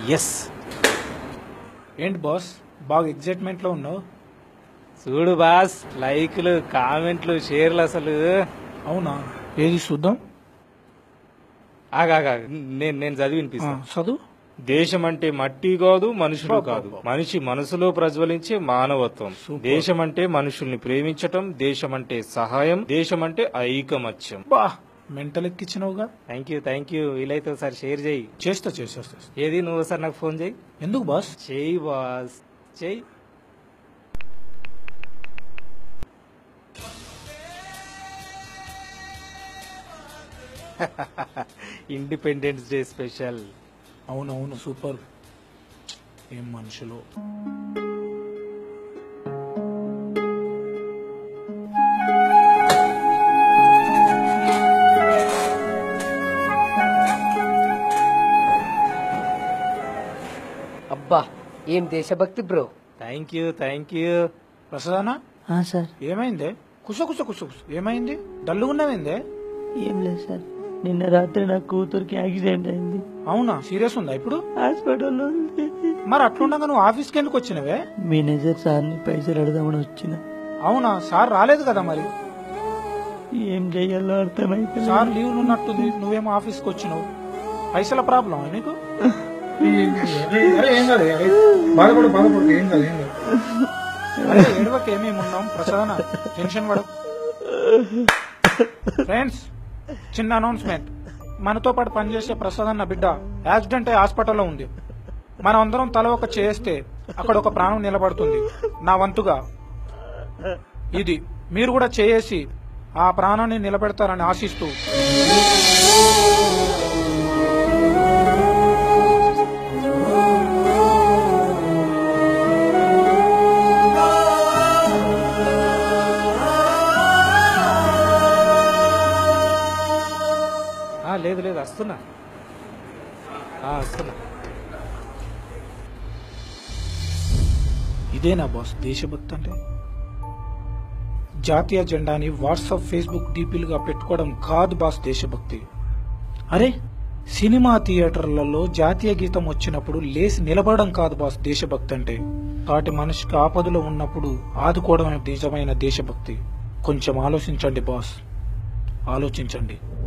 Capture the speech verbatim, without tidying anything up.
Yes. ఏంటి boss బాగా excitement లో ఉన్నావు? చూడు బాస్, లైక్లు కామెంట్లు షేర్లు అసలు. అవునా, ఏది చూద్దాం. ఆగాగా నేను నేను చదివి వినిపిస్తాను. చదువు. దేశం అంటే మట్టి కాదు, మనుషులు కాదు, మనిషి మనసులో ప్రజ్వలించే మానవత్వం. దేశం అంటే మనుషుల్ని ప్రేమించటం, దేశం అంటే సహాయం, దేశం అంటే ఐకమత్యం. బా మెంటల్ ఎక్కిచ్చినవుగా. Thank you thank you. వీలైతే ఒకసారి షేర్ చేయి. చేస్తా చేసేస్తా. ఏది నువ్వు ఒకసారి నాకు ఫోన్ చేయి. ఎందుకు బాస్? చేయి బాస్, చేయి. Independence day special. అవునవును, సూపర్. ఏం మనుషులు. అబ్బా ఏం దేశభక్తి bro. Thank you thank you. ప్రసాదనా సార్ ఏమైందే? కుస కుస కుస కుస ఏమైంది? డల్లుగున్నావేందే? ఏం లేదు సార్, నిన్న రాత్రి నా కూతురికి యాక్సిడెంట్ అయింది. అవునా, సీరియస్ ఉందా ఇప్పుడు? హాస్పిటల్లో ఉంది. మరి అట్లుండగా నువ్వు ఆఫీస్కి ఎందుకు వచ్చినవే? మేనేజర్ సార్ని పైసలు అడదామని వచ్చిన. అవునా, సార్ రాలేదు కదా మరి? ఏం చెయ్యాలో అర్థమైతే సార్ లీవ్ ఉన్నట్టుంది, నువ్వేమో ఆఫీస్కి వచ్చినావు. పైసల ప్రాబ్లం నీకు? బాధపడు బాధపడు, ఏం కాదు ఏం కాదు. అరే ఏడవకి ఏమేమి ఉన్నాం ప్రసాదన, టెన్షన్ పడు. ఫ్రెండ్స్, చిన్న అనౌన్స్మెంట్. మనతో పాటు పనిచేసే ప్రసాదన్న బిడ్డ యాక్సిడెంట్ అయ్యి హాస్పిటల్లో ఉంది. మనం అందరం తల ఒక చేస్తే అక్కడ ఒక ప్రాణం నిలబడుతుంది. నా వంతుగా ఇది మీరు కూడా చేసి ఆ ప్రాణాన్ని నిలబెడతారని ఆశిస్తూ లేదు లేదు వస్తున్నా వస్తున్నా. ఇదేనా బాస్ దేశభక్తి అంటే? జాతీయ జెండాని వాట్సాప్ ఫేస్బుక్ డీపీలుగా పెట్టుకోవడం కాదు బాస్ దేశభక్తి. అరే సినిమా థియేటర్లలో జాతీయ గీతం వచ్చినప్పుడు లేసి నిలబడడం కాదు బాస్ దేశభక్తి అంటే. కాటి మనిషికి ఆపదలో ఉన్నప్పుడు ఆదుకోవడమే నిజమైన దేశభక్తి. కొంచెం ఆలోచించండి బాస్, ఆలోచించండి.